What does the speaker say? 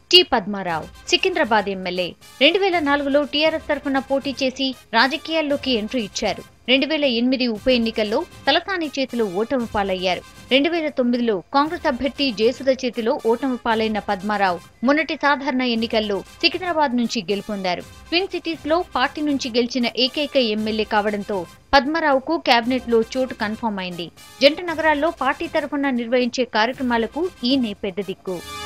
Padmarao Secunderabad MLA 2004లో TRS తరఫున పోటీ చేసి రాజకీయాల్లోకి ఎంట్రీ ఇచ్చారు. 2008 ఉప ఎన్నికల్లో తలసాని చేతిలో ఓటమి పాలయ్యారు. 2009లో కాంగ్రెస్ అభ్యర్థి జయసుధ చేతిలో ఓటమి పాలైన పద్మారావు మొన్నటి సాధారణ ఎన్నికల్లో సికింద్రాబాద్ నుంచి గెలుపొందారు. ట్విన్ సిటీస్ లో పార్టీ నుంచి గెలిచిన ఏకైక ఎమ్మెల్యే కావడంతో పద్మారావుకు కేబినెట్ లో చోటు కన్ఫర్మ్ అయింది. జంట నగరాల్లో పార్టీ తరఫున నిర్వహించే కార్యక్రమాలకు ఈయనే పెద్ద దిక్కు.